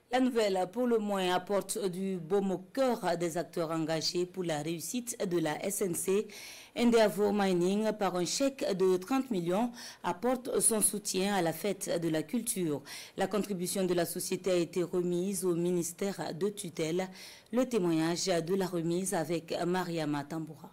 La nouvelle, pour le moins, apporte du baume au cœur des acteurs engagés pour la réussite de la SNC. Endeavour Mining, par un chèque de 30 millions, apporte son soutien à la fête de la culture. La contribution de la société a été remise au ministère de tutelle. Le témoignage de la remise avec Mariama Tamboura.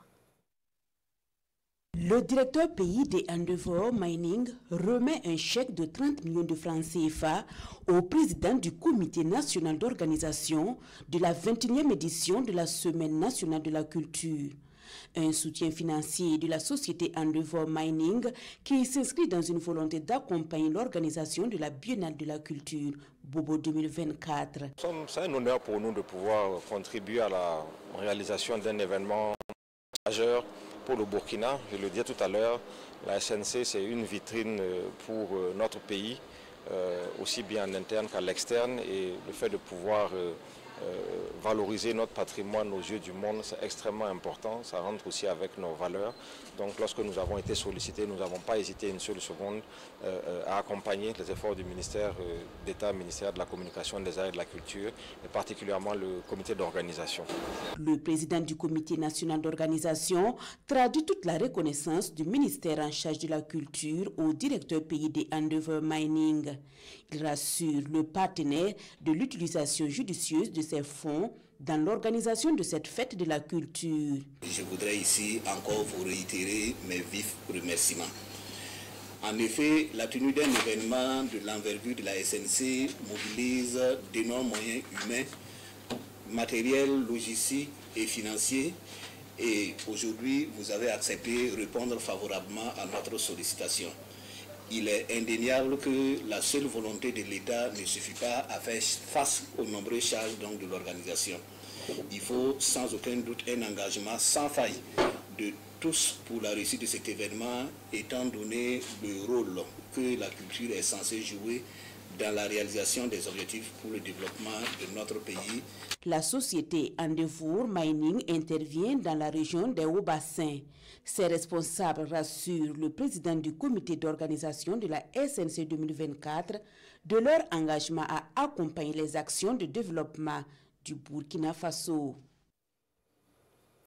Le directeur pays des Endeavour Mining remet un chèque de 30 millions de francs CFA au président du comité national d'organisation de la 21e édition de la Semaine nationale de la culture. Un soutien financier de la société Endeavour Mining qui s'inscrit dans une volonté d'accompagner l'organisation de la Biennale de la culture Bobo 2024. C'est un honneur pour nous de pouvoir contribuer à la réalisation d'un événement majeur pour le Burkina. Je le disais tout à l'heure, la SNC c'est une vitrine pour notre pays, aussi bien en interne qu'à l'externe, et le fait de pouvoir valoriser notre patrimoine aux yeux du monde, c'est extrêmement important, ça rentre aussi avec nos valeurs. Donc lorsque nous avons été sollicités, nous n'avons pas hésité une seule seconde à accompagner les efforts du ministère d'État, ministère de la Communication, des Arts et de la Culture, et particulièrement le comité d'organisation. Le président du comité national d'organisation traduit toute la reconnaissance du ministère en charge de la culture au directeur pays des Endeavour Mining. Il rassure le partenaire de l'utilisation judicieuse de ces fonds dans l'organisation de cette fête de la culture. Je voudrais ici encore vous réitérer mes vifs remerciements. En effet, la tenue d'un événement de l'envergure de la SNC mobilise d'énormes moyens humains, matériels, logistiques et financiers. Et aujourd'hui, vous avez accepté de répondre favorablement à notre sollicitation. Il est indéniable que la seule volonté de l'État ne suffit pas à faire face aux nombreuses charges de l'organisation. Il faut sans aucun doute un engagement sans faille de tous pour la réussite de cet événement, étant donné le rôle que la culture est censée jouer dans la réalisation des objectifs pour le développement de notre pays. La société Endeavour Mining intervient dans la région des Hauts-Bassins. Ses responsables rassurent le président du comité d'organisation de la SNC 2024 de leur engagement à accompagner les actions de développement du Burkina Faso.